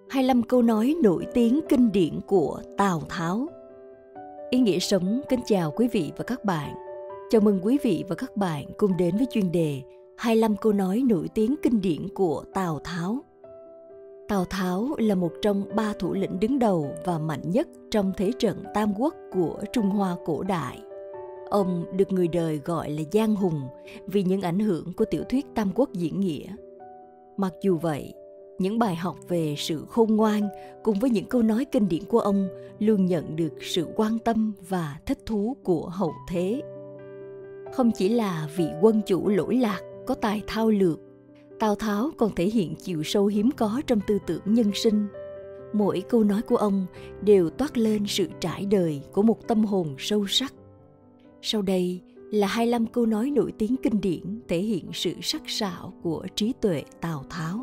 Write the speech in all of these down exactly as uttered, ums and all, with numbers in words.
hai mươi lăm câu nói nổi tiếng kinh điển của Tào Tháo. Ý nghĩa sống kính chào quý vị và các bạn. Chào mừng quý vị và các bạn cùng đến với chuyên đề hai mươi lăm câu nói nổi tiếng kinh điển của Tào Tháo. Tào Tháo là một trong ba thủ lĩnh đứng đầu và mạnh nhất trong thế trận Tam Quốc của Trung Hoa cổ đại. Ông được người đời gọi là Giang Hùng vì những ảnh hưởng của tiểu thuyết Tam Quốc diễn nghĩa. Mặc dù vậy, những bài học về sự khôn ngoan cùng với những câu nói kinh điển của ông luôn nhận được sự quan tâm và thích thú của hậu thế. Không chỉ là vị quân chủ lỗi lạc có tài thao lược, Tào Tháo còn thể hiện chiều sâu hiếm có trong tư tưởng nhân sinh. Mỗi câu nói của ông đều toát lên sự trải đời của một tâm hồn sâu sắc. Sau đây là hai mươi lăm câu nói nổi tiếng kinh điển thể hiện sự sắc sảo của trí tuệ Tào Tháo.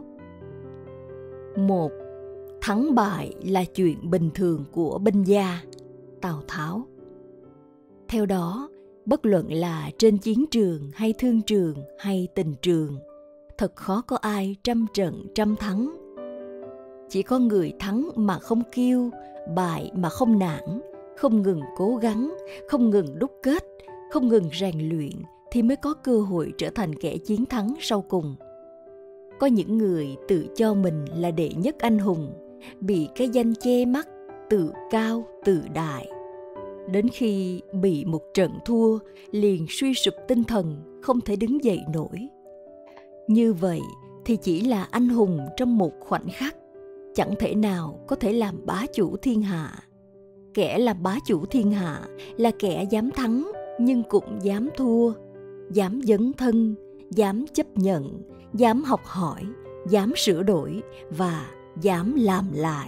một. Thắng bại là chuyện bình thường của binh gia. Tào Tháo. Theo đó, bất luận là trên chiến trường hay thương trường hay tình trường, thật khó có ai trăm trận trăm thắng. Chỉ có người thắng mà không kiêu, bại mà không nản, không ngừng cố gắng, không ngừng đúc kết, không ngừng rèn luyện thì mới có cơ hội trở thành kẻ chiến thắng sau cùng. Có những người tự cho mình là đệ nhất anh hùng, bị cái danh che mắt, tự cao, tự đại. Đến khi bị một trận thua, liền suy sụp tinh thần, không thể đứng dậy nổi. Như vậy thì chỉ là anh hùng trong một khoảnh khắc, chẳng thể nào có thể làm bá chủ thiên hạ. Kẻ làm bá chủ thiên hạ là kẻ dám thắng nhưng cũng dám thua, dám dấn thân, dám chấp nhận, dám học hỏi, dám sửa đổi và dám làm lại.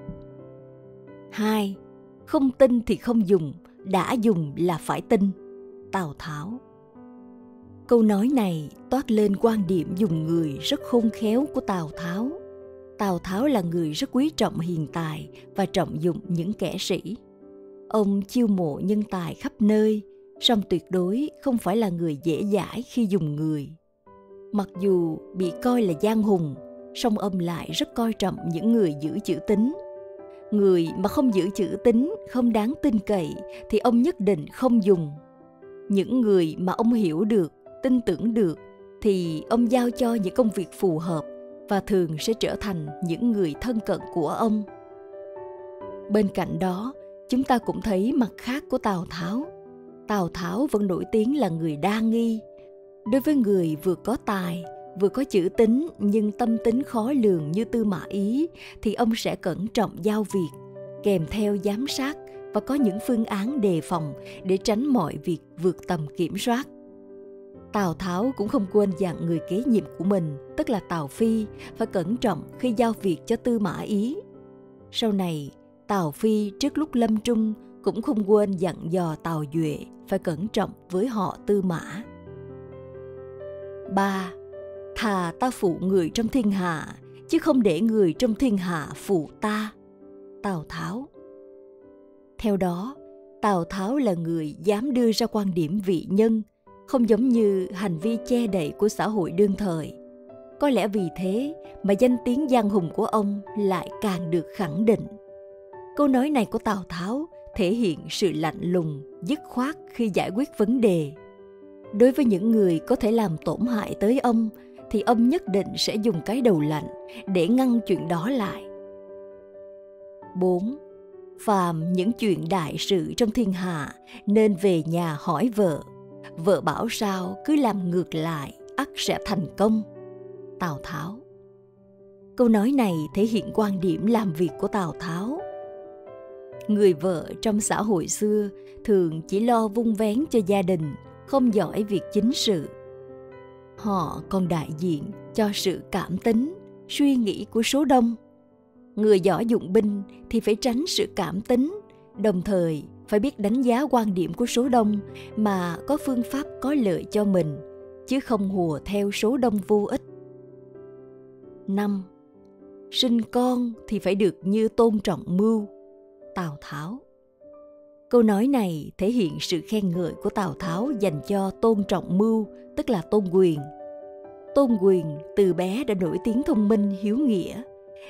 hai. Không tin thì không dùng, đã dùng là phải tin. Tào Tháo. Câu nói này toát lên quan điểm dùng người rất khôn khéo của Tào Tháo. Tào Tháo là người rất quý trọng hiền tài và trọng dụng những kẻ sĩ. Ông chiêu mộ nhân tài khắp nơi, song tuyệt đối không phải là người dễ dãi khi dùng người. Mặc dù bị coi là giang hùng, song ông lại rất coi trọng những người giữ chữ tín. Người mà không giữ chữ tín, không đáng tin cậy thì ông nhất định không dùng. Những người mà ông hiểu được, tin tưởng được thì ông giao cho những công việc phù hợp và thường sẽ trở thành những người thân cận của ông. Bên cạnh đó, chúng ta cũng thấy mặt khác của Tào Tháo. Tào Tháo vẫn nổi tiếng là người đa nghi. Đối với người vừa có tài, vừa có chữ tín nhưng tâm tính khó lường như Tư Mã Ý thì ông sẽ cẩn trọng giao việc, kèm theo giám sát và có những phương án đề phòng để tránh mọi việc vượt tầm kiểm soát. Tào Tháo cũng không quên dặn người kế nhiệm của mình, tức là Tào Phi, phải cẩn trọng khi giao việc cho Tư Mã Ý. Sau này, Tào Phi trước lúc lâm chung cũng không quên dặn dò Tào Duệ phải cẩn trọng với họ Tư Mã. ba. Thà ta phụ người trong thiên hạ, chứ không để người trong thiên hạ phụ ta. Tào Tháo. Theo đó, Tào Tháo là người dám đưa ra quan điểm vị nhân, không giống như hành vi che đậy của xã hội đương thời. Có lẽ vì thế mà danh tiếng giang hùng của ông lại càng được khẳng định. Câu nói này của Tào Tháo thể hiện sự lạnh lùng, dứt khoát khi giải quyết vấn đề. Đối với những người có thể làm tổn hại tới ông, thì ông nhất định sẽ dùng cái đầu lạnh để ngăn chuyện đó lại. bốn. Phàm những chuyện đại sự trong thiên hạ nên về nhà hỏi vợ. Vợ bảo sao cứ làm ngược lại, ắt sẽ thành công. Tào Tháo. Câu nói này thể hiện quan điểm làm việc của Tào Tháo. Người vợ trong xã hội xưa thường chỉ lo vun vén cho gia đình, không giỏi việc chính sự. Họ còn đại diện cho sự cảm tính, suy nghĩ của số đông. Người giỏi dụng binh thì phải tránh sự cảm tính, đồng thời phải biết đánh giá quan điểm của số đông mà có phương pháp có lợi cho mình, chứ không hùa theo số đông vô ích. năm. Sinh con thì phải được như tôn trọng mưu. Tào Tháo. Câu nói này thể hiện sự khen ngợi của Tào Tháo dành cho Tôn Trọng Mưu, tức là Tôn Quyền. Tôn Quyền từ bé đã nổi tiếng thông minh, hiếu nghĩa.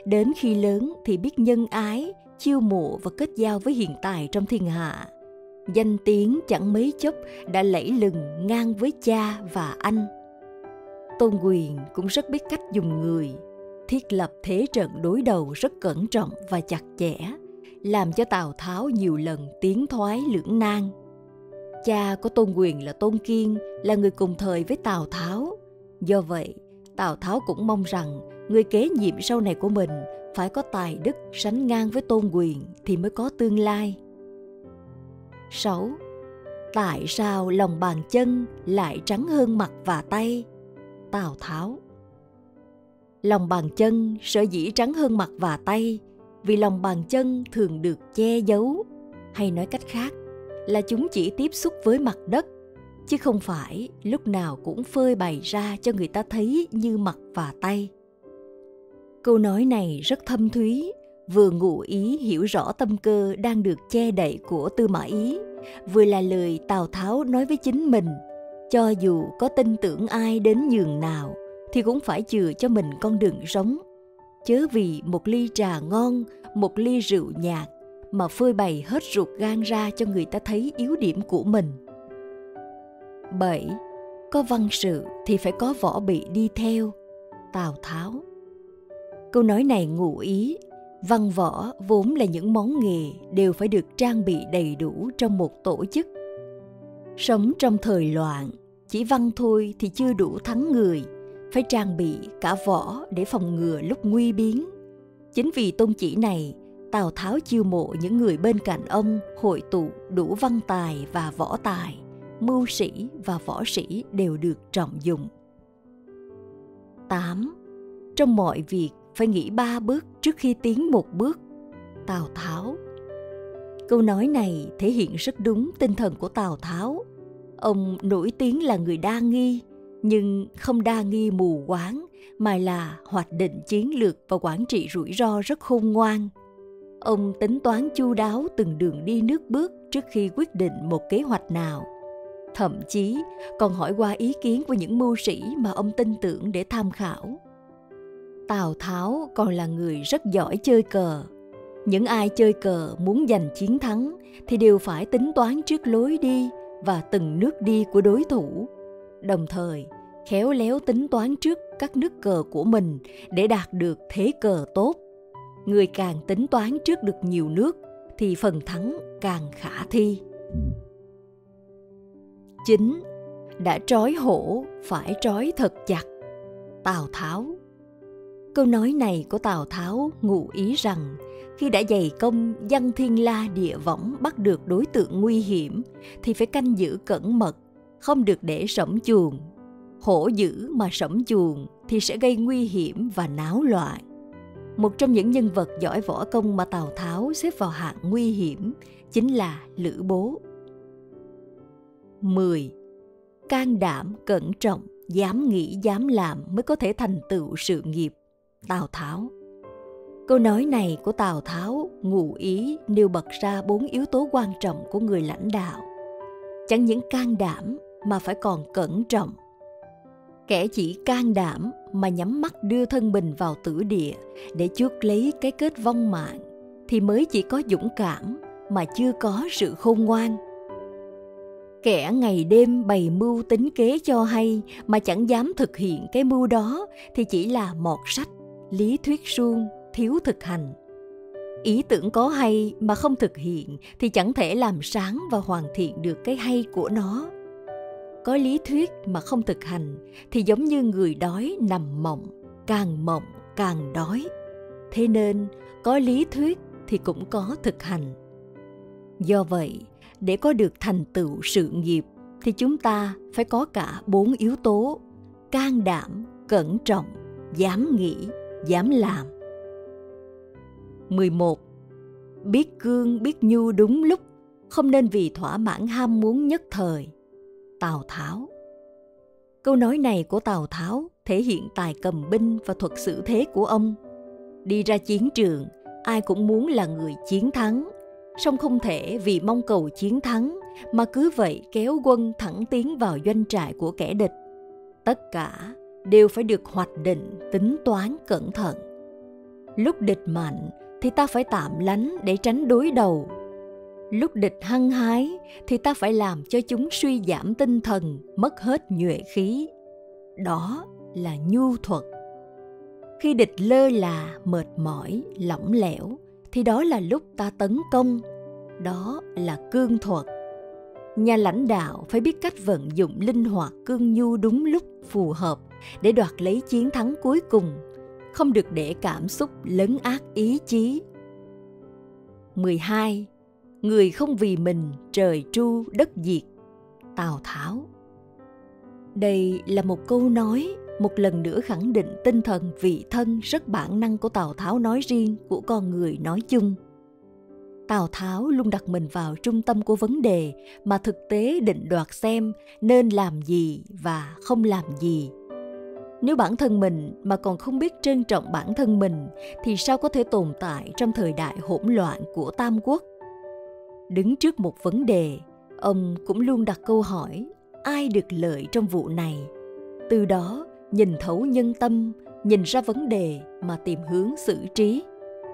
đến khi lớn thì biết nhân ái, chiêu mộ và kết giao với hiện tài trong thiên hạ. Danh tiếng chẳng mấy chốc đã lẫy lừng ngang với cha và anh. Tôn Quyền cũng rất biết cách dùng người, thiết lập thế trận đối đầu rất cẩn trọng và chặt chẽ, làm cho Tào Tháo nhiều lần tiến thoái lưỡng nan. Cha của Tôn Quyền là Tôn Kiên là người cùng thời với Tào Tháo. Do vậy, Tào Tháo cũng mong rằng người kế nhiệm sau này của mình phải có tài đức sánh ngang với Tôn Quyền thì mới có tương lai. sáu. Tại sao lòng bàn chân lại trắng hơn mặt và tay? Tào Tháo. Lòng bàn chân sở dĩ trắng hơn mặt và tay vì lòng bàn chân thường được che giấu, hay nói cách khác là chúng chỉ tiếp xúc với mặt đất, chứ không phải lúc nào cũng phơi bày ra cho người ta thấy như mặt và tay. Câu nói này rất thâm thúy, vừa ngụ ý hiểu rõ tâm cơ đang được che đậy của Tư Mã Ý, vừa là lời Tào Tháo nói với chính mình, cho dù có tin tưởng ai đến nhường nào thì cũng phải chừa cho mình con đường sống, chớ vì một ly trà ngon, một ly rượu nhạt mà phơi bày hết ruột gan ra cho người ta thấy yếu điểm của mình. bảy. Có văn sự thì phải có võ bị đi theo. Tào Tháo. Câu nói này ngụ ý văn võ vốn là những món nghề đều phải được trang bị đầy đủ trong một tổ chức. Sống trong thời loạn, chỉ văn thôi thì chưa đủ thắng người, phải trang bị cả võ để phòng ngừa lúc nguy biến. Chính vì tôn chỉ này, Tào Tháo chiêu mộ những người bên cạnh ông hội tụ đủ văn tài và võ tài, mưu sĩ và võ sĩ đều được trọng dụng. tám. Trong mọi việc phải nghĩ ba bước trước khi tiến một bước. Tào Tháo. Câu nói này thể hiện rất đúng tinh thần của Tào Tháo. Ông nổi tiếng là người đa nghi, nhưng không đa nghi mù quáng, mà là hoạch định chiến lược và quản trị rủi ro rất khôn ngoan. Ông tính toán chu đáo từng đường đi nước bước trước khi quyết định một kế hoạch nào. Thậm chí còn hỏi qua ý kiến của những mưu sĩ mà ông tin tưởng để tham khảo. Tào Tháo còn là người rất giỏi chơi cờ. Những ai chơi cờ muốn giành chiến thắng thì đều phải tính toán trước lối đi và từng nước đi của đối thủ, đồng thời khéo léo tính toán trước các nước cờ của mình để đạt được thế cờ tốt. Người càng tính toán trước được nhiều nước thì phần thắng càng khả thi. chín. Đã trói hổ phải trói thật chặt. Tào Tháo. Câu nói này của Tào Tháo ngụ ý rằng khi đã dày công dăng thiên la địa võng bắt được đối tượng nguy hiểm thì phải canh giữ cẩn mật, không được để sổng chuồng. Hổ dữ mà sổng chuồng thì sẽ gây nguy hiểm và náo loạn. Một trong những nhân vật giỏi võ công mà Tào Tháo xếp vào hạng nguy hiểm chính là Lữ Bố. mười. Can đảm, cẩn trọng, dám nghĩ, dám làm mới có thể thành tựu sự nghiệp. Tào Tháo. Câu nói này của Tào Tháo ngụ ý nêu bật ra bốn yếu tố quan trọng của người lãnh đạo. Chẳng những can đảm mà phải còn cẩn trọng. Kẻ chỉ can đảm mà nhắm mắt đưa thân mình vào tử địa để chuốc lấy cái kết vong mạng thì mới chỉ có dũng cảm mà chưa có sự khôn ngoan. Kẻ ngày đêm bày mưu tính kế cho hay mà chẳng dám thực hiện cái mưu đó thì chỉ là mọt sách, lý thuyết suông, thiếu thực hành. Ý tưởng có hay mà không thực hiện thì chẳng thể làm sáng và hoàn thiện được cái hay của nó. Có lý thuyết mà không thực hành thì giống như người đói nằm mộng, càng mộng càng đói. Thế nên có lý thuyết thì cũng có thực hành. Do vậy, để có được thành tựu sự nghiệp thì chúng ta phải có cả bốn yếu tố: can đảm, cẩn trọng, dám nghĩ, dám làm. mười một. Biết cương biết nhu đúng lúc, không nên vì thỏa mãn ham muốn nhất thời. Tào Tháo. Câu nói này của Tào Tháo thể hiện tài cầm binh và thuật xử thế của ông. Đi ra chiến trường, ai cũng muốn là người chiến thắng, song không thể vì mong cầu chiến thắng mà cứ vậy kéo quân thẳng tiến vào doanh trại của kẻ địch. Tất cả đều phải được hoạch định, tính toán cẩn thận. Lúc địch mạnh thì ta phải tạm lánh để tránh đối đầu. Lúc địch hăng hái thì ta phải làm cho chúng suy giảm tinh thần, mất hết nhuệ khí. Đó là nhu thuật. Khi địch lơ là, mệt mỏi, lỏng lẻo thì đó là lúc ta tấn công. Đó là cương thuật. Nhà lãnh đạo phải biết cách vận dụng linh hoạt cương nhu đúng lúc, phù hợp để đoạt lấy chiến thắng cuối cùng, không được để cảm xúc lấn át ý chí. mười hai. Người không vì mình, trời tru, đất diệt. Tào Tháo. Đây là một câu nói, một lần nữa khẳng định tinh thần vị thân rất bản năng của Tào Tháo nói riêng, của con người nói chung. Tào Tháo luôn đặt mình vào trung tâm của vấn đề mà thực tế định đoạt xem nên làm gì và không làm gì. Nếu bản thân mình mà còn không biết trân trọng bản thân mình thì sao có thể tồn tại trong thời đại hỗn loạn của Tam Quốc? Đứng trước một vấn đề, ông cũng luôn đặt câu hỏi ai được lợi trong vụ này. Từ đó nhìn thấu nhân tâm, nhìn ra vấn đề mà tìm hướng xử trí.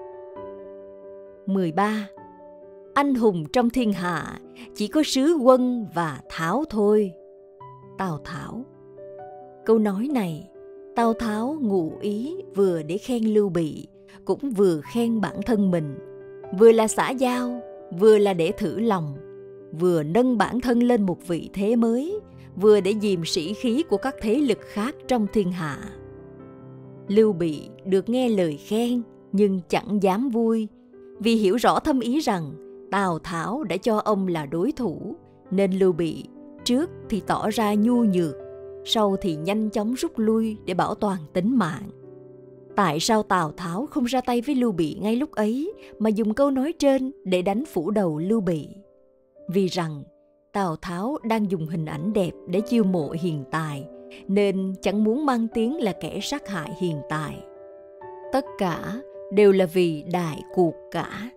mười ba. Anh hùng trong thiên hạ chỉ có sứ quân và Tháo thôi. Tào Tháo. Câu nói này, Tào Tháo ngụ ý vừa để khen Lưu Bị, cũng vừa khen bản thân mình, vừa là xã giao, vừa là để thử lòng, vừa nâng bản thân lên một vị thế mới, vừa để dìm sĩ khí của các thế lực khác trong thiên hạ. Lưu Bị được nghe lời khen nhưng chẳng dám vui, vì hiểu rõ thâm ý rằng Tào Tháo đã cho ông là đối thủ, nên Lưu Bị trước thì tỏ ra nhu nhược, sau thì nhanh chóng rút lui để bảo toàn tính mạng. Tại sao Tào Tháo không ra tay với Lưu Bị ngay lúc ấy mà dùng câu nói trên để đánh phủ đầu Lưu Bị? Vì rằng Tào Tháo đang dùng hình ảnh đẹp để chiêu mộ hiền tài, nên chẳng muốn mang tiếng là kẻ sát hại hiền tài. Tất cả đều là vì đại cuộc cả.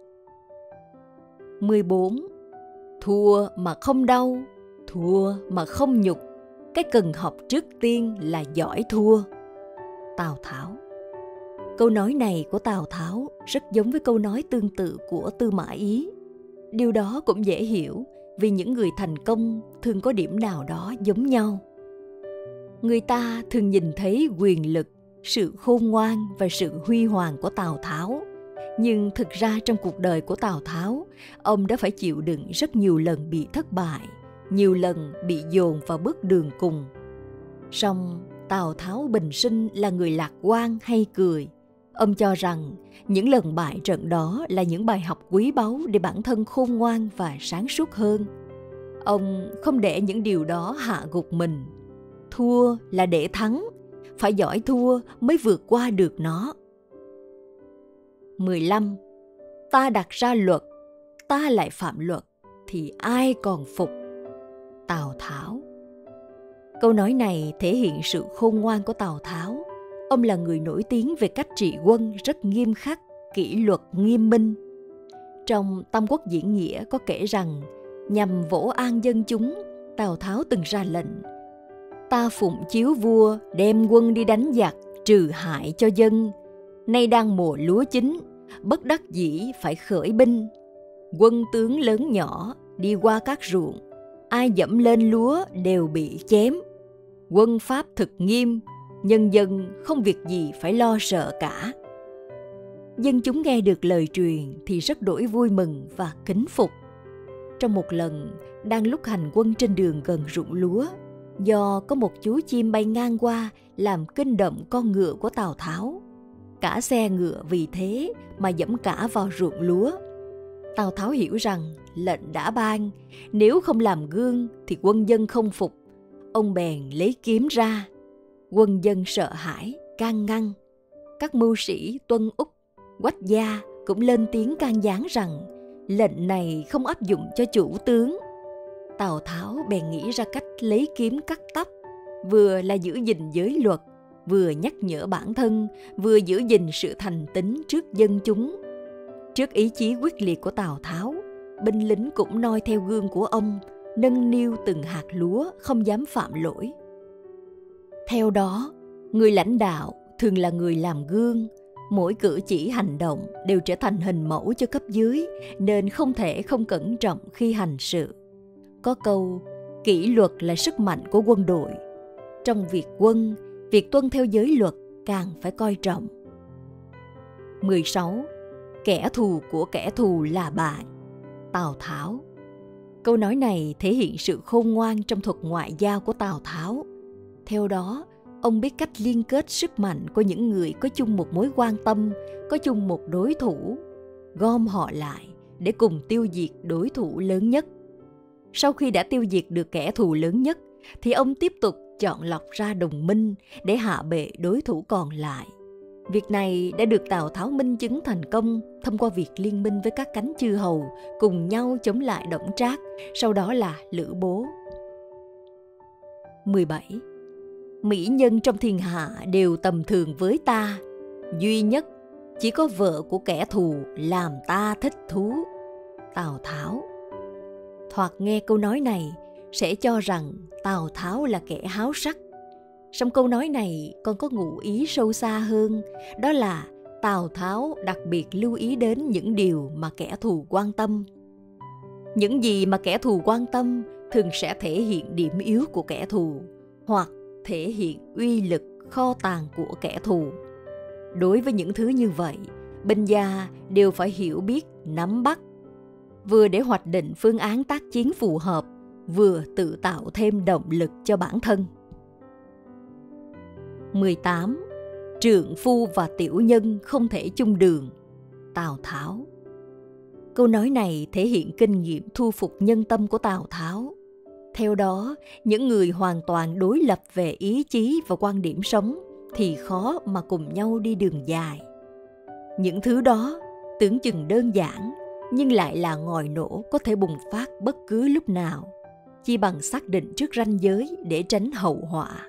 mười bốn. Thua mà không đau, thua mà không nhục. Cái cần học trước tiên là giỏi thua. Tào Tháo. Câu nói này của Tào Tháo rất giống với câu nói tương tự của Tư Mã Ý. Điều đó cũng dễ hiểu vì những người thành công thường có điểm nào đó giống nhau. Người ta thường nhìn thấy quyền lực, sự khôn ngoan và sự huy hoàng của Tào Tháo. Nhưng thực ra trong cuộc đời của Tào Tháo, ông đã phải chịu đựng rất nhiều lần bị thất bại, nhiều lần bị dồn vào bước đường cùng. Song Tào Tháo bình sinh là người lạc quan hay cười. Ông cho rằng những lần bại trận đó là những bài học quý báu để bản thân khôn ngoan và sáng suốt hơn. Ông không để những điều đó hạ gục mình. Thua là để thắng, phải giỏi thua mới vượt qua được nó. mười lăm. Ta đặt ra luật, ta lại phạm luật, thì ai còn phục? Tào Tháo. Câu nói này thể hiện sự khôn ngoan của Tào Tháo. Ông là người nổi tiếng về cách trị quân rất nghiêm khắc, kỷ luật nghiêm minh. Trong Tam Quốc Diễn Nghĩa có kể rằng, nhằm vỗ an dân chúng, Tào Tháo từng ra lệnh: ta phụng chiếu vua đem quân đi đánh giặc, trừ hại cho dân. Nay đang mùa lúa chín, bất đắc dĩ phải khởi binh. Quân tướng lớn nhỏ đi qua các ruộng, ai dẫm lên lúa đều bị chém. Quân pháp thực nghiêm, nhân dân không việc gì phải lo sợ cả. Dân chúng nghe được lời truyền thì rất đổi vui mừng và kính phục. Trong một lần, đang lúc hành quân trên đường gần ruộng lúa, do có một chú chim bay ngang qua làm kinh động con ngựa của Tào Tháo. Cả xe ngựa vì thế mà dẫm cả vào ruộng lúa. Tào Tháo hiểu rằng lệnh đã ban, nếu không làm gương thì quân dân không phục. Ông bèn lấy kiếm ra. Quân dân sợ hãi, can ngăn. Các mưu sĩ Tuân Úc, Quách Gia cũng lên tiếng can gián rằng lệnh này không áp dụng cho chủ tướng. Tào Tháo bèn nghĩ ra cách lấy kiếm cắt tóc, vừa là giữ gìn giới luật, vừa nhắc nhở bản thân, vừa giữ gìn sự thành tín trước dân chúng. Trước ý chí quyết liệt của Tào Tháo, binh lính cũng noi theo gương của ông, nâng niu từng hạt lúa, không dám phạm lỗi. Theo đó, người lãnh đạo thường là người làm gương, mỗi cử chỉ hành động đều trở thành hình mẫu cho cấp dưới, nên không thể không cẩn trọng khi hành sự. Có câu, kỷ luật là sức mạnh của quân đội. Trong việc quân, việc tuân theo giới luật càng phải coi trọng. mười sáu. Kẻ thù của kẻ thù là bạn. Tào Tháo. Câu nói này thể hiện sự khôn ngoan trong thuật ngoại giao của Tào Tháo. Theo đó, ông biết cách liên kết sức mạnh của những người có chung một mối quan tâm, có chung một đối thủ, gom họ lại để cùng tiêu diệt đối thủ lớn nhất. Sau khi đã tiêu diệt được kẻ thù lớn nhất, thì ông tiếp tục chọn lọc ra đồng minh để hạ bệ đối thủ còn lại. Việc này đã được Tào Tháo minh chứng thành công thông qua việc liên minh với các cánh chư hầu cùng nhau chống lại Đổng Trác, sau đó là Lữ Bố. mười bảy. Mỹ nhân trong thiên hạ đều tầm thường với ta, duy nhất chỉ có vợ của kẻ thù làm ta thích thú. Tào Tháo. Thoạt nghe câu nói này sẽ cho rằng Tào Tháo là kẻ háo sắc. Song câu nói này còn có ngụ ý sâu xa hơn, đó là Tào Tháo đặc biệt lưu ý đến những điều mà kẻ thù quan tâm. Những gì mà kẻ thù quan tâm thường sẽ thể hiện điểm yếu của kẻ thù, hoặc thể hiện uy lực kho tàng của kẻ thù. Đối với những thứ như vậy, binh gia đều phải hiểu biết, nắm bắt, vừa để hoạch định phương án tác chiến phù hợp, vừa tự tạo thêm động lực cho bản thân. mười tám. Trượng phu và tiểu nhân không thể chung đường. Tào Tháo. Câu nói này thể hiện kinh nghiệm thu phục nhân tâm của Tào Tháo. Theo đó, những người hoàn toàn đối lập về ý chí và quan điểm sống thì khó mà cùng nhau đi đường dài. Những thứ đó tưởng chừng đơn giản, nhưng lại là ngòi nổ có thể bùng phát bất cứ lúc nào, chỉ bằng xác định trước ranh giới để tránh hậu họa.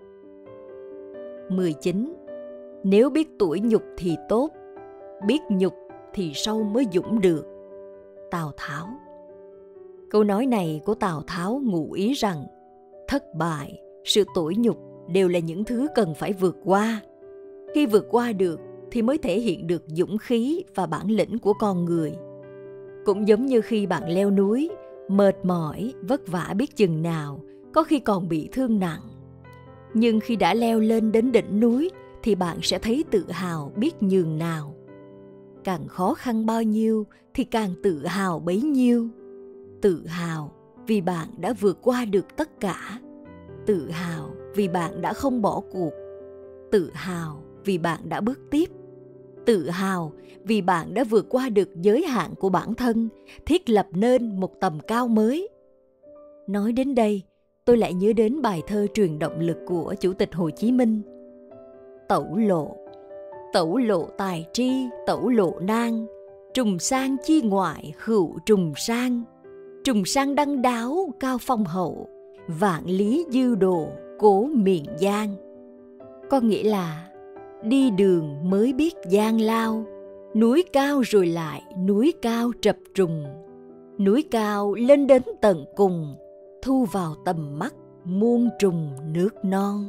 mười chín. Nếu biết tuổi nhục thì tốt, biết nhục thì sau mới dũng được. Tào Tháo. Câu nói này của Tào Tháo ngụ ý rằng thất bại, sự tủi nhục đều là những thứ cần phải vượt qua. Khi vượt qua được thì mới thể hiện được dũng khí và bản lĩnh của con người. Cũng giống như khi bạn leo núi, mệt mỏi, vất vả biết chừng nào, có khi còn bị thương nặng. Nhưng khi đã leo lên đến đỉnh núi thì bạn sẽ thấy tự hào biết nhường nào. Càng khó khăn bao nhiêu thì càng tự hào bấy nhiêu. Tự hào vì bạn đã vượt qua được tất cả. Tự hào vì bạn đã không bỏ cuộc. Tự hào vì bạn đã bước tiếp. Tự hào vì bạn đã vượt qua được giới hạn của bản thân, thiết lập nên một tầm cao mới. Nói đến đây, tôi lại nhớ đến bài thơ truyền động lực của Chủ tịch Hồ Chí Minh. Tẩu lộ, tẩu lộ tài tri, tẩu lộ nan, trùng sang chi ngoại hữu trùng sang, trùng sang đăng đáo cao phong hậu, vạn lý dư đồ cố miền Giang. Có nghĩa là đi đường mới biết gian lao, núi cao rồi lại núi cao trập trùng, núi cao lên đến tận cùng, thu vào tầm mắt muôn trùng nước non.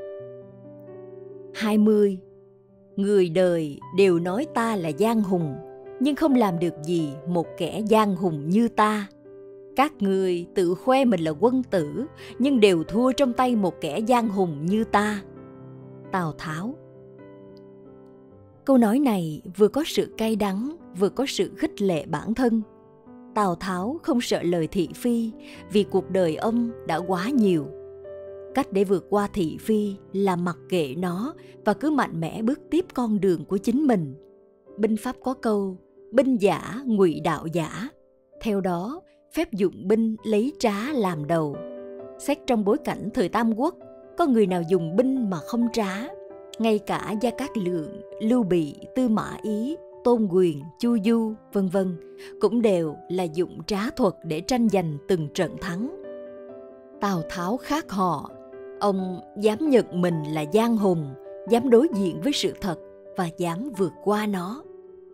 hai mươi. Người đời đều nói ta là giang hùng, nhưng không làm được gì một kẻ giang hùng như ta. Các người tự khoe mình là quân tử, nhưng đều thua trong tay một kẻ giang hùng như ta. Tào Tháo. Câu nói này vừa có sự cay đắng, vừa có sự khích lệ bản thân. Tào Tháo không sợ lời thị phi vì cuộc đời ông đã quá nhiều. Cách để vượt qua thị phi là mặc kệ nó và cứ mạnh mẽ bước tiếp con đường của chính mình. Binh pháp có câu, binh giả ngụy đạo giả. Theo đó, phép dụng binh lấy trá làm đầu. Xét trong bối cảnh thời Tam Quốc, có người nào dùng binh mà không trá? Ngay cả Gia Cát Lượng, Lưu Bị, Tư Mã Ý, Tôn Quyền, Chu Du, vân vân cũng đều là dụng trá thuật để tranh giành từng trận thắng. Tào Tháo khác họ, ông dám nhận mình là giang hùng, dám đối diện với sự thật và dám vượt qua nó.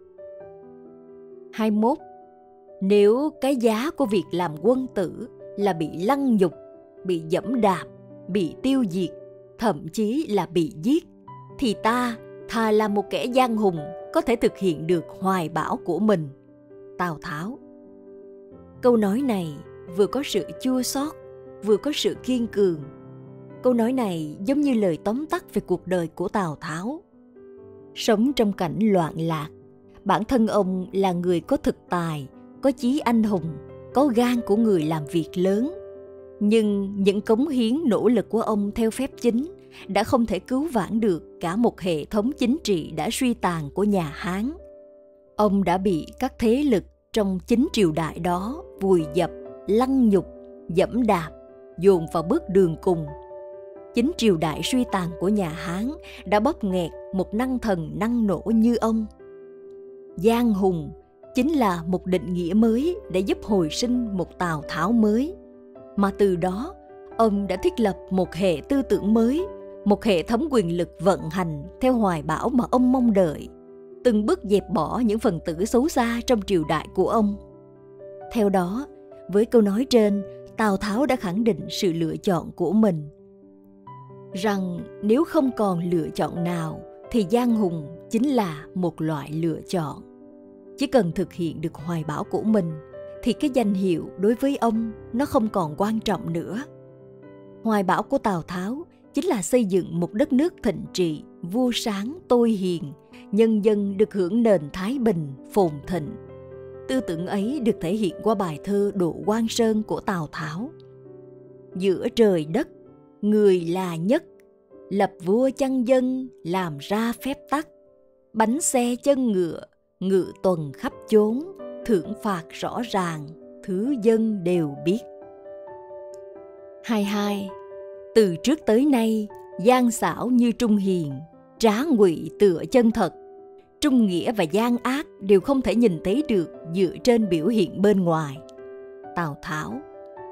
hai mươi mốt. Nếu cái giá của việc làm quân tử là bị lăng nhục, bị dẫm đạp, bị tiêu diệt, thậm chí là bị giết, thì ta thà là một kẻ gian hùng có thể thực hiện được hoài bão của mình. Tào Tháo. Câu nói này vừa có sự chua xót, vừa có sự kiên cường. Câu nói này giống như lời tóm tắt về cuộc đời của Tào Tháo. Sống trong cảnh loạn lạc, bản thân ông là người có thực tài, có chí anh hùng, có gan của người làm việc lớn. Nhưng những cống hiến nỗ lực của ông theo phép chính đã không thể cứu vãn được cả một hệ thống chính trị đã suy tàn của nhà Hán. Ông đã bị các thế lực trong chính triều đại đó vùi dập, lăng nhục, dẫm đạp, dồn vào bước đường cùng. Chính triều đại suy tàn của nhà Hán đã bóp nghẹt một năng thần năng nổ như ông. Giang hùng chính là một định nghĩa mới để giúp hồi sinh một Tào Tháo mới. Mà từ đó, ông đã thiết lập một hệ tư tưởng mới, một hệ thống quyền lực vận hành theo hoài bão mà ông mong đợi, từng bước dẹp bỏ những phần tử xấu xa trong triều đại của ông. Theo đó, với câu nói trên, Tào Tháo đã khẳng định sự lựa chọn của mình, rằng nếu không còn lựa chọn nào thì giang hùng chính là một loại lựa chọn. Chỉ cần thực hiện được hoài bão của mình thì cái danh hiệu đối với ông nó không còn quan trọng nữa. Hoài bão của Tào Tháo chính là xây dựng một đất nước thịnh trị, vua sáng tôi hiền, nhân dân được hưởng nền thái bình, phồn thịnh. Tư tưởng ấy được thể hiện qua bài thơ Độ Quan Sơn của Tào Tháo. Giữa trời đất, người là nhất, lập vua chăn dân, làm ra phép tắc. Bánh xe chân ngựa, ngự tuần khắp chốn, thưởng phạt rõ ràng, thứ dân đều biết. hai mươi hai. Từ trước tới nay, gian xảo như trung hiền, trá ngụy tựa chân thật. Trung nghĩa và gian ác đều không thể nhìn thấy được dựa trên biểu hiện bên ngoài. Tào Tháo.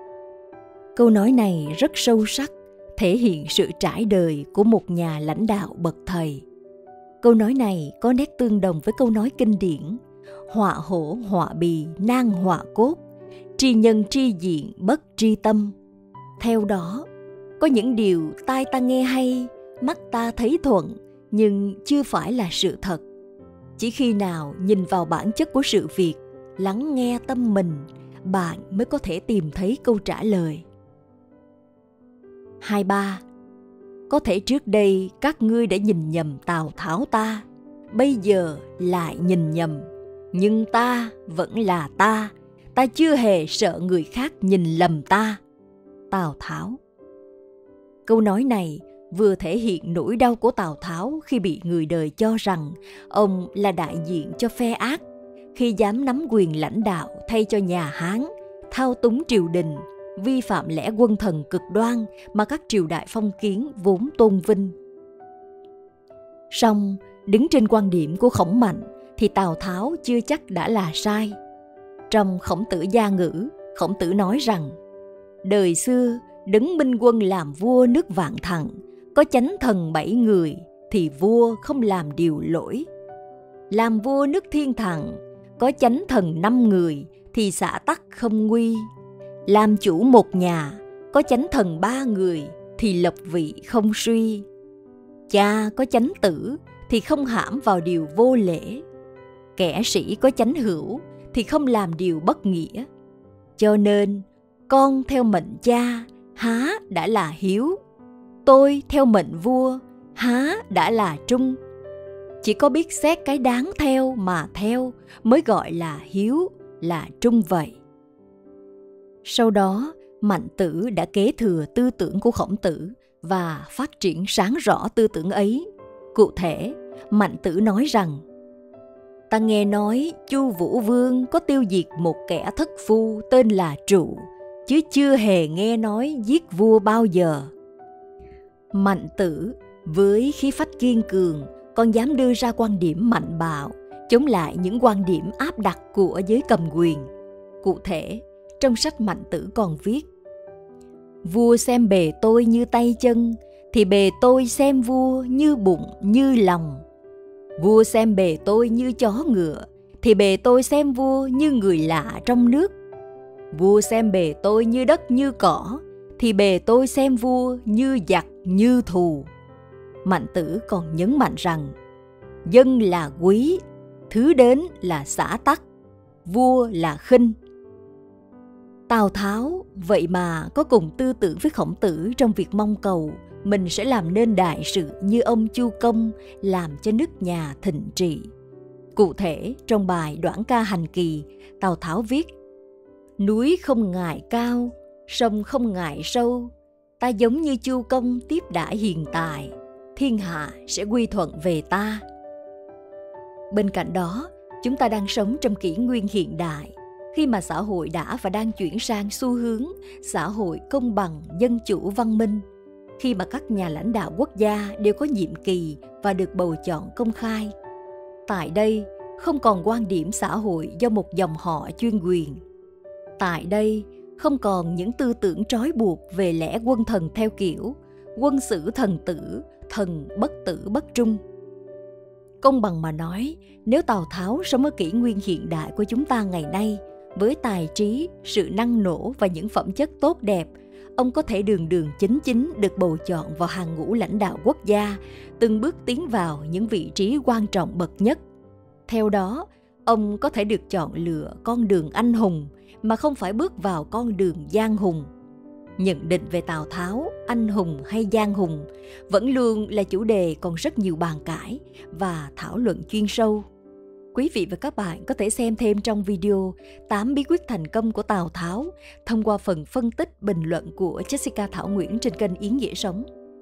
Câu nói này rất sâu sắc, thể hiện sự trải đời của một nhà lãnh đạo bậc thầy. Câu nói này có nét tương đồng với câu nói kinh điển: họa hổ họa bì nan họa cốt, tri nhân tri diện bất tri tâm. Theo đó, có những điều tai ta nghe hay, mắt ta thấy thuận, nhưng chưa phải là sự thật. Chỉ khi nào nhìn vào bản chất của sự việc, lắng nghe tâm mình, bạn mới có thể tìm thấy câu trả lời. hai mươi ba. Có thể trước đây các ngươi đã nhìn nhầm Tào Tháo ta, bây giờ lại nhìn nhầm. Nhưng ta vẫn là ta, ta chưa hề sợ người khác nhìn lầm ta. Tào Tháo. Câu nói này vừa thể hiện nỗi đau của Tào Tháo khi bị người đời cho rằng ông là đại diện cho phe ác, khi dám nắm quyền lãnh đạo thay cho nhà Hán, thao túng triều đình, vi phạm lẽ quân thần cực đoan mà các triều đại phong kiến vốn tôn vinh. Song, đứng trên quan điểm của Khổng Mạnh thì Tào Tháo chưa chắc đã là sai. Trong Khổng Tử Gia Ngữ, Khổng Tử nói rằng: đời xưa, Đấng Minh Quân làm vua nước Vạn Thặng, có chánh thần bảy người thì vua không làm điều lỗi. Làm vua nước Thiên Thặng, có chánh thần năm người thì xã tắc không nguy. Làm chủ một nhà, có chánh thần ba người thì lộc vị không suy. Cha có chánh tử thì không hãm vào điều vô lễ. Kẻ sĩ có chánh hữu thì không làm điều bất nghĩa. Cho nên, con theo mệnh cha há đã là hiếu, tôi theo mệnh vua há đã là trung. Chỉ có biết xét cái đáng theo mà theo mới gọi là hiếu, là trung vậy. Sau đó, Mạnh Tử đã kế thừa tư tưởng của Khổng Tử và phát triển sáng rõ tư tưởng ấy. Cụ thể, Mạnh Tử nói rằng: ta nghe nói Chu Vũ Vương có tiêu diệt một kẻ thất phu tên là Trụ, chứ chưa hề nghe nói giết vua bao giờ. Mạnh Tử với khí phách kiên cường còn dám đưa ra quan điểm mạnh bạo, chống lại những quan điểm áp đặt của giới cầm quyền. Cụ thể, trong sách Mạnh Tử còn viết: vua xem bề tôi như tay chân, thì bề tôi xem vua như bụng như lòng. Vua xem bề tôi như chó ngựa, thì bề tôi xem vua như người lạ trong nước. Vua xem bề tôi như đất như cỏ, thì bề tôi xem vua như giặc như thù. Mạnh Tử còn nhấn mạnh rằng, dân là quý, thứ đến là xã tắc, vua là khinh. Tào Tháo vậy mà có cùng tư tưởng với Khổng Tử trong việc mong cầu mình sẽ làm nên đại sự như ông Chu Công làm cho nước nhà thịnh trị. Cụ thể, trong bài Đoạn ca hành kỳ, Tào Tháo viết: núi không ngại cao, sông không ngại sâu, ta giống như Chu Công tiếp đãi hiền tài, thiên hạ sẽ quy thuận về ta. Bên cạnh đó, chúng ta đang sống trong kỷ nguyên hiện đại, khi mà xã hội đã và đang chuyển sang xu hướng xã hội công bằng, dân chủ, văn minh, khi mà các nhà lãnh đạo quốc gia đều có nhiệm kỳ và được bầu chọn công khai. Tại đây, không còn quan điểm xã hội do một dòng họ chuyên quyền. Tại đây, không còn những tư tưởng trói buộc về lẽ quân thần theo kiểu quân sử thần tử, thần bất tử bất trung. Công bằng mà nói, nếu Tào Tháo sống ở kỷ nguyên hiện đại của chúng ta ngày nay, với tài trí, sự năng nổ và những phẩm chất tốt đẹp, ông có thể đường đường chính chính được bầu chọn vào hàng ngũ lãnh đạo quốc gia, từng bước tiến vào những vị trí quan trọng bậc nhất. Theo đó, ông có thể được chọn lựa con đường anh hùng mà không phải bước vào con đường gian hùng. Nhận định về Tào Tháo, anh hùng hay gian hùng, vẫn luôn là chủ đề còn rất nhiều bàn cãi và thảo luận chuyên sâu. Quý vị và các bạn có thể xem thêm trong video tám bí quyết thành công của Tào Tháo thông qua phần phân tích bình luận của Jessica Thảo Nguyễn trên kênh Ý Nghĩa Sống.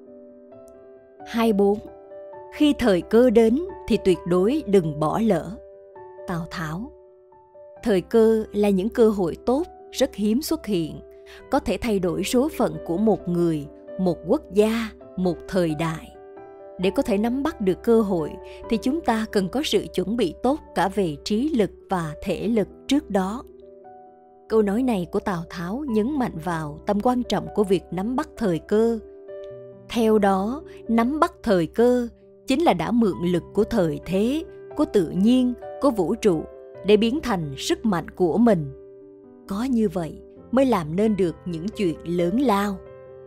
hai mươi bốn. Khi thời cơ đến thì tuyệt đối đừng bỏ lỡ. Tào Tháo. Thời cơ là những cơ hội tốt, rất hiếm xuất hiện, có thể thay đổi số phận của một người, một quốc gia, một thời đại. Để có thể nắm bắt được cơ hội thì chúng ta cần có sự chuẩn bị tốt cả về trí lực và thể lực trước đó. Câu nói này của Tào Tháo nhấn mạnh vào tầm quan trọng của việc nắm bắt thời cơ. Theo đó, nắm bắt thời cơ chính là đã mượn lực của thời thế, của tự nhiên, của vũ trụ để biến thành sức mạnh của mình. Có như vậy mới làm nên được những chuyện lớn lao.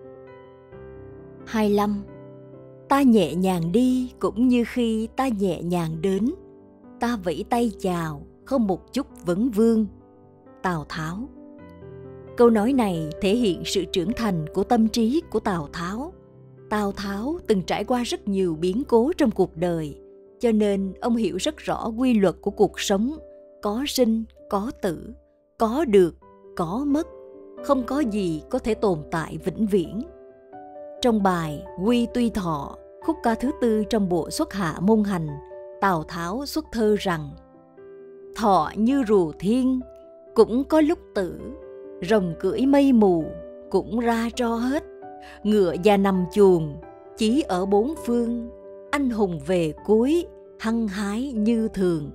hai mươi lăm. Ta nhẹ nhàng đi cũng như khi ta nhẹ nhàng đến. Ta vẫy tay chào, không một chút vấn vương. Tào Tháo. Câu nói này thể hiện sự trưởng thành của tâm trí của Tào Tháo. Tào Tháo từng trải qua rất nhiều biến cố trong cuộc đời, cho nên ông hiểu rất rõ quy luật của cuộc sống, có sinh, có tử, có được, có mất, không có gì có thể tồn tại vĩnh viễn. Trong bài Quy Tuy Thọ, khúc ca thứ tư trong bộ Xuất Hạ Môn Hành, Tào Tháo xuất thơ rằng: thọ như rùa thiên, cũng có lúc tử, rồng cưỡi mây mù, cũng ra tro hết, ngựa già nằm chuồng, chí ở bốn phương, anh hùng về cuối, hăng hái như thường.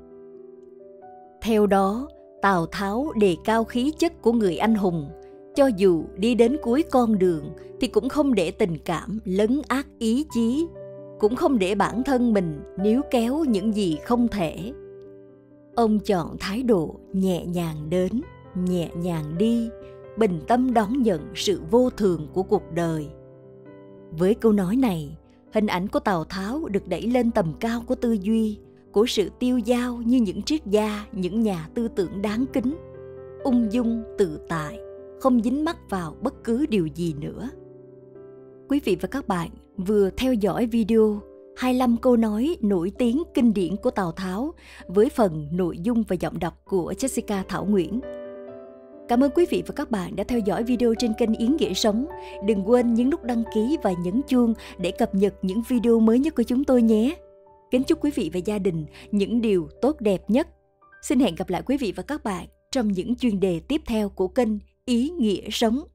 Theo đó, Tào Tháo đề cao khí chất của người anh hùng, cho dù đi đến cuối con đường thì cũng không để tình cảm lấn át ý chí, cũng không để bản thân mình níu kéo những gì không thể. Ông chọn thái độ nhẹ nhàng đến, nhẹ nhàng đi, bình tâm đón nhận sự vô thường của cuộc đời. Với câu nói này, hình ảnh của Tào Tháo được đẩy lên tầm cao của tư duy, của sự tiêu dao như những triết gia, những nhà tư tưởng đáng kính, ung dung, tự tại, không dính mắc vào bất cứ điều gì nữa. Quý vị và các bạn vừa theo dõi video hai mươi lăm câu nói nổi tiếng kinh điển của Tào Tháo với phần nội dung và giọng đọc của Jessica Thảo Nguyễn. Cảm ơn quý vị và các bạn đã theo dõi video trên kênh Ý Nghĩa Sống. Đừng quên nhấn nút đăng ký và nhấn chuông để cập nhật những video mới nhất của chúng tôi nhé. Kính chúc quý vị và gia đình những điều tốt đẹp nhất. Xin hẹn gặp lại quý vị và các bạn trong những chuyên đề tiếp theo của kênh Ý Nghĩa Sống.